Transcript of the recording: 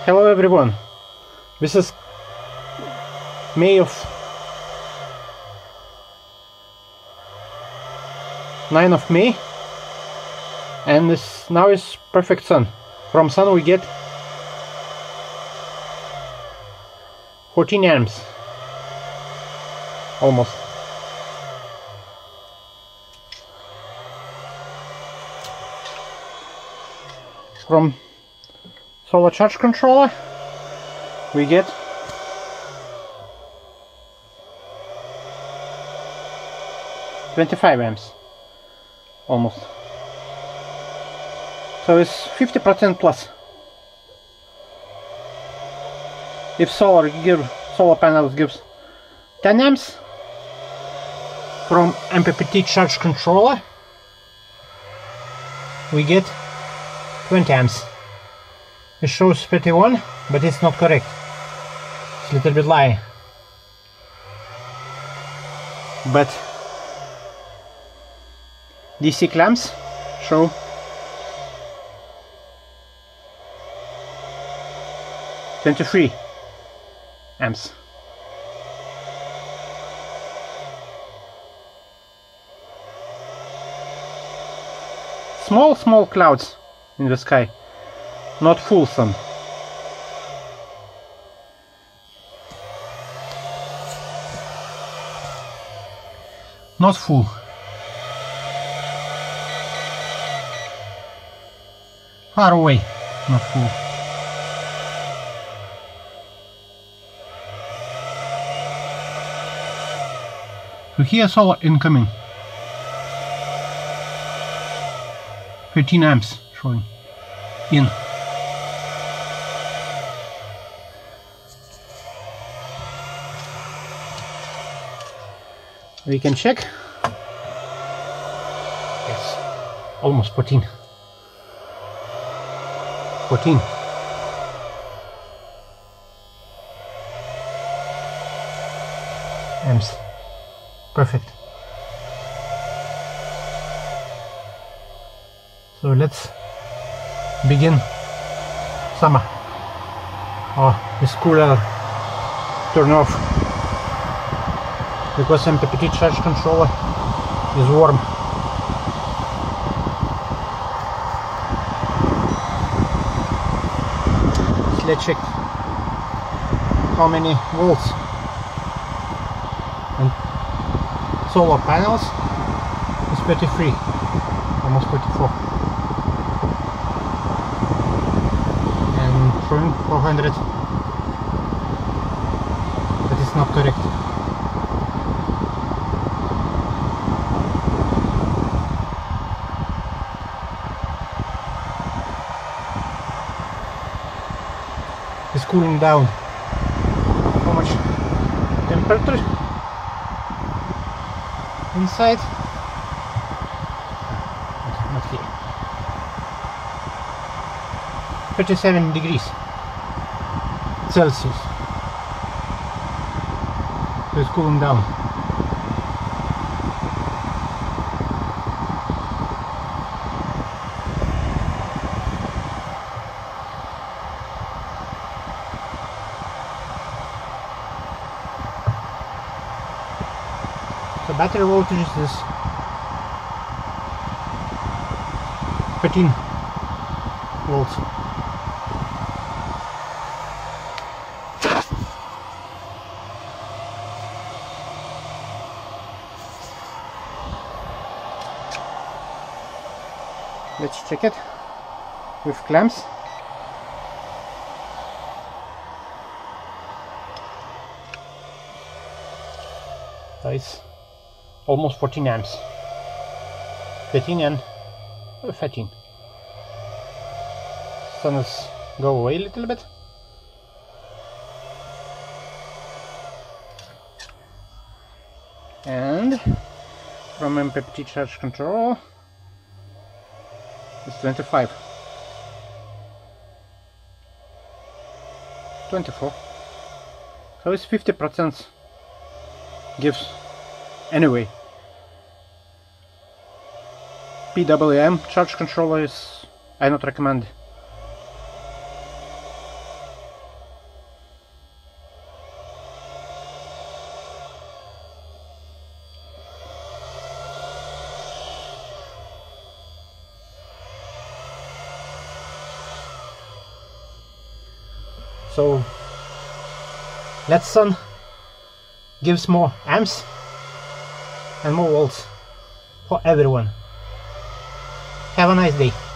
Hello everyone, this is May of 9 of May, and now is perfect sun. From sun we get 14 amps almost. From solar charge controller we get 25 amps almost, so it's 50% plus. If solar panels gives 10 amps, from MPPT charge controller we get 20 amps. It shows 31, but it's not correct. It's a little bit lying. But DC clamps show 23 amps. Small clouds in the sky, not full sun. Not full. Far away, not full. So here solar incoming. 13 amps showing in. We can check. Yes, almost 14. 14. Amps. Perfect. So let's begin summer. Oh, this cooler turn off because MPPT charge controller is warm. Let's check how many volts and solar panels is 33, almost 34, and showing 400, but it's not correct. It's cooling down. How much temperature inside? Not here. 37 degrees Celsius. So it's cooling down. The battery voltage is 13 volts. Let's check it with clamps. It's almost 14 amps. 13 and 13. So let's go away a little bit. And from MPPT charge control it's 25. 24. So it's 50% gives anyway. PWM charge controller is I not recommend. So let's gives more amps and more volts for everyone. Have a nice day.